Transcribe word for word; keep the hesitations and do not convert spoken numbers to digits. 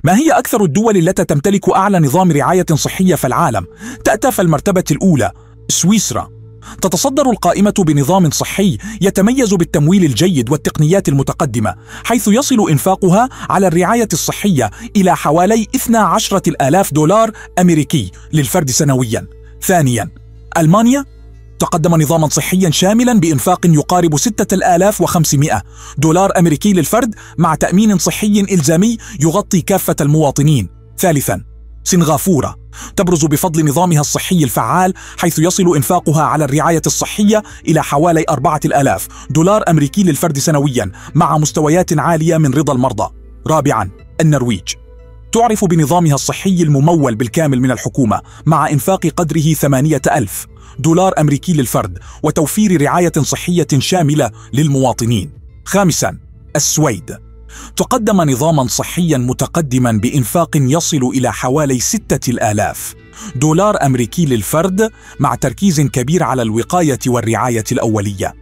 ما هي أكثر الدول التي تمتلك أعلى نظام رعاية صحية في العالم؟ تأتى في المرتبة الأولى سويسرا. تتصدر القائمة بنظام صحي يتميز بالتمويل الجيد والتقنيات المتقدمة، حيث يصل إنفاقها على الرعاية الصحية إلى حوالي اثني عشر آلاف دولار أمريكي للفرد سنوياً. ثانياً، ألمانيا تقدم نظاماً صحياً شاملاً بإنفاق يقارب ستة آلاف وخمسمائة دولار أمريكي للفرد، مع تأمين صحي إلزامي يغطي كافة المواطنين. ثالثاً، سنغافورة تبرز بفضل نظامها الصحي الفعال، حيث يصل إنفاقها على الرعاية الصحية إلى حوالي أربعة آلاف دولار أمريكي للفرد سنوياً، مع مستويات عالية من رضا المرضى. رابعاً، النرويج تعرف بنظامها الصحي الممول بالكامل من الحكومة، مع إنفاق قدره ثمانية ألف دولار أمريكي للفرد وتوفير رعاية صحية شاملة للمواطنين. خامساً، السويد تقدم نظاماً صحياً متقدماً بإنفاق يصل إلى حوالي ستة آلاف دولار أمريكي للفرد، مع تركيز كبير على الوقاية والرعاية الأولية.